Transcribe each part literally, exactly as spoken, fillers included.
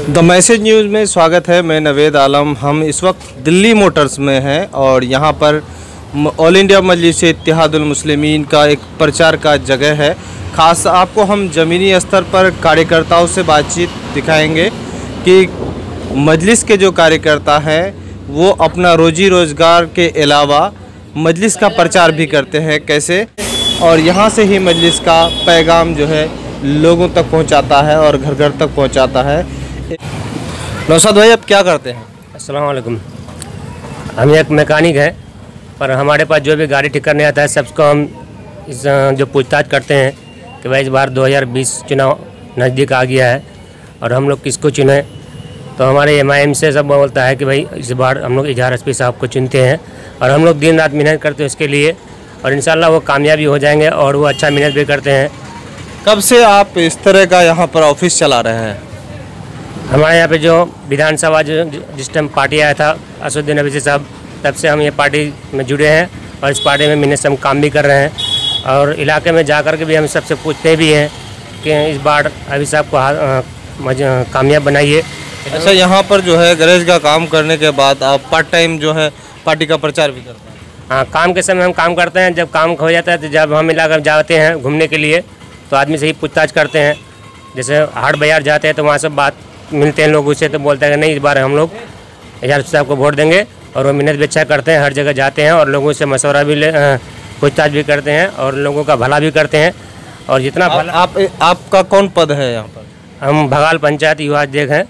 The message news में स्वागत है। मैं नवेद आलम। हम इस वक्त दिल्ली मोटर्स में हैं और यहाँ पर ऑल इंडिया मजलिस इत्तेहादुल मुस्लिमीन का एक प्रचार का जगह है। ख़ास आपको हम ज़मीनी स्तर पर कार्यकर्ताओं से बातचीत दिखाएंगे कि मजलिस के जो कार्यकर्ता हैं वो अपना रोजी रोज़गार के अलावा मजलिस का प्रचार भी करते हैं कैसे, और यहाँ से ही मजलिस का पैगाम जो है लोगों तक पहुँचाता है और घर घर तक पहुँचाता है। नौशाद भाई, आप क्या करते हैं? अस्सलाम वालेकुम। हम एक मैकेनिक हैं, पर हमारे पास जो भी गाड़ी ठीक करने आता है सबको हम इस जो पूछताछ करते हैं कि भाई इस बार दो हज़ार बीस चुनाव नज़दीक आ गया है और हम लोग किसको चुने। तो हमारे एम आई एम से सब बोलता है कि भाई इस बार हम लोग इजहार एस पी साहब को चुनते हैं और हम लोग दिन रात मेहनत करते हैं उसके लिए, और इंशाल्लाह वो कामयाबी हो जाएंगे और वो अच्छा मेहनत भी करते हैं। कब से आप इस तरह का यहाँ पर ऑफिस चला रहे हैं? हमारे यहाँ पे जो विधानसभा जो जिस टाइम पार्टी आया था असदुद्दीन अवैसी साहब, तब से हम ये पार्टी में जुड़े हैं और इस पार्टी में मेहनत से हम काम भी कर रहे हैं और इलाके में जा कर के भी हम सबसे पूछते भी हैं कि इस बार अवैसी साहब को कामयाब बनाइए। अच्छा, यहाँ पर जो है गैरेज का काम करने के बाद आप पार्ट टाइम जो है पार्टी का प्रचार भी करते हैं? हाँ, काम के समय हम काम करते हैं। जब काम हो जाता है तो जब हम इलाका जाते हैं घूमने के लिए तो आदमी से ही पूछताछ करते हैं। जैसे हाट बाजार जाते हैं तो वहाँ से बात मिलते हैं लोगों से, तो बोलते हैं कि नहीं इस बार हम लोग इजहार साहब को वोट देंगे, और वो मेहनत भी अच्छा करते हैं। हर जगह जाते हैं और लोगों से मशवरा भी ले पूछताछ भी करते हैं और लोगों का भला भी करते हैं। और जितना भला आप आपका कौन पद है यहाँ पर? हम भगाल पंचायत युवा अध्यक्ष हैं।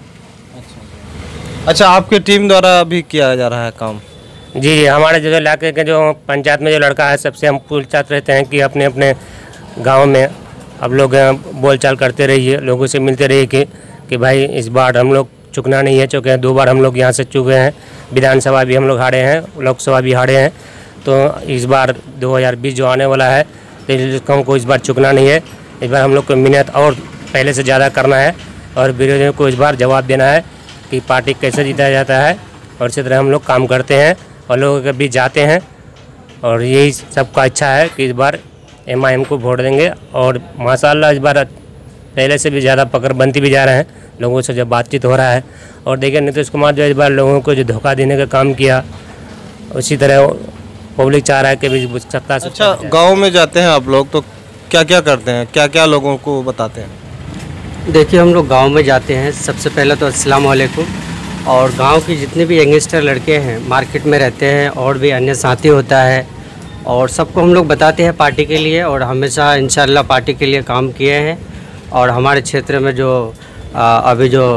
अच्छा, आपकी टीम द्वारा भी किया जा रहा है काम? जी, हमारे जो इलाके के जो पंचायत में जो लड़का है सबसे हम पूछताछ रहते हैं कि अपने अपने गाँव में अब लोग बोलचाल करते रहिए, लोगों से मिलते रहिए कि कि भाई इस बार हम लोग चुकना नहीं है। चुके हैं दो बार हम लोग यहाँ से चुके हैं, विधानसभा भी हम लोग हारे हैं, लोकसभा भी हारे हैं। तो इस बार दो हज़ार बीस जो आने वाला है तो हमको इस बार चुकना नहीं है। इस बार हम लोग को मेहनत और पहले से ज़्यादा करना है और विरोधियों को इस बार जवाब देना है कि पार्टी कैसे जीता जाता है, और इसी तरह हम लोग काम करते हैं और लोगों के बीच जाते हैं। और यही सबका अच्छा है कि इस बार एम आई एम को वोट देंगे और माशाल्लाह इस बार पहले से भी ज़्यादा पकड़ बनती भी जा रहे हैं लोगों से जब बातचीत हो रहा है। और देखिए नीतीश कुमार जो इस बार लोगों को जो धोखा देने का काम किया, उसी तरह पब्लिक चाह रहा है कि भी सत्ता से। अच्छा, गांव में जाते हैं आप लोग तो क्या क्या करते हैं, क्या क्या लोगों को बताते हैं? देखिए, हम लोग गांव में जाते हैं। सबसे पहले तो अस्सलाम वालेकुम। और गांव के जितने भी यंगस्टर लड़के हैं मार्केट में रहते हैं और भी अन्य साथी होता है, और सबको हम लोग बताते हैं पार्टी के लिए, और हमेशा इंशाल्लाह पार्टी के लिए काम किए हैं। और हमारे क्षेत्र में जो आ, अभी जो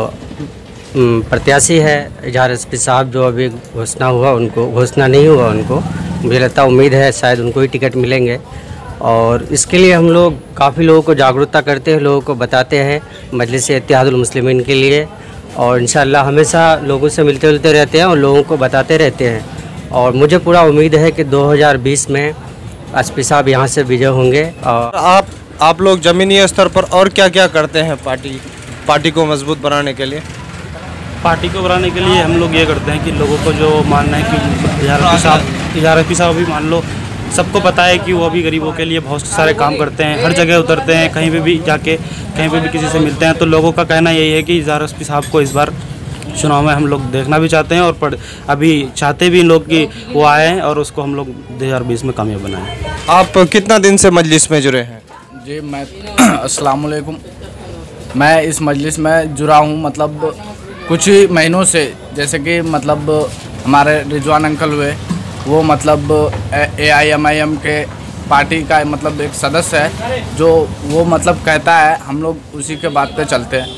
प्रत्याशी है इजहार एस पी साहब, जो अभी घोषणा हुआ उनको घोषणा नहीं हुआ उनको मुझे लगता उम्मीद है शायद उनको ही टिकट मिलेंगे। और इसके लिए हम लोग काफ़ी लोगों को जागरूकता करते हैं, लोगों को बताते हैं मजलिस इत्तेहादुल मुस्लिमीन के लिए, और इंशाल्लाह हमेशा लोगों से मिलते जुलते रहते हैं और लोगों को बताते रहते हैं। और मुझे पूरा उम्मीद है कि दो हज़ार बीस में एस पी साहब यहाँ से विजय होंगे। और आप आप लोग ज़मीनी स्तर पर और क्या क्या करते हैं पार्टी पार्टी को मजबूत बनाने के लिए? पार्टी को बनाने के लिए हम लोग ये करते हैं कि लोगों को जो मानना है कि इजहार एस पी साहब इजहार एस पी साहब भी मान लो सबको पता है कि वो अभी गरीबों के लिए बहुत सारे काम करते हैं, हर जगह उतरते हैं, कहीं पे भी जाके कहीं पे भी किसी से मिलते हैं। तो लोगों का कहना यही है कि इजहार एस पी साहब को इस बार चुनाव में हम लोग देखना भी चाहते हैं और पढ़ अभी चाहते भी लोग कि वो आए हैं और उसको हम लोग दो हज़ार बीस में कामयाब बनाएं। आप कितना दिन से मजलिस में जुड़े हैं? जी, मैं अस्सलाम वालेकुम। मैं इस मजलिस में जुड़ा हूँ मतलब कुछ ही महीनों से। जैसे कि मतलब हमारे रिजवान अंकल हुए, वो मतलब A I M I M के पार्टी का मतलब एक सदस्य है, जो वो मतलब कहता है हम लोग उसी के बात पे चलते हैं।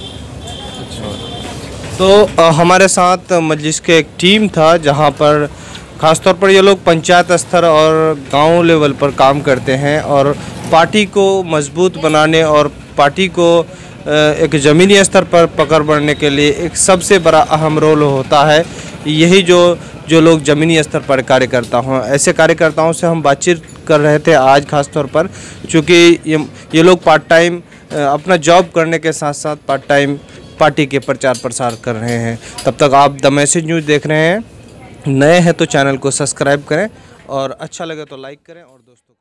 तो आ, हमारे साथ मजलिस के एक टीम था जहां पर ख़ासतौर पर ये लोग पंचायत स्तर और गांव लेवल पर काम करते हैं और पार्टी को मजबूत बनाने और पार्टी को एक ज़मीनी स्तर पर पकड़ बढ़ने के लिए एक सबसे बड़ा अहम रोल होता है। यही जो जो लोग ज़मीनी स्तर पर कार्यकर्ता हों, ऐसे कार्यकर्ताओं से हम बातचीत कर रहे थे आज ख़ास तौर पर, क्योंकि ये ये लोग पार्ट टाइम अपना जॉब करने के साथ साथ पार्ट टाइम पार्टी के प्रचार प्रसार कर रहे हैं। तब तक आप द मैसेज न्यूज़ देख रहे हैं। नए हैं तो चैनल को सब्सक्राइब करें और अच्छा लगे तो लाइक करें और दोस्तों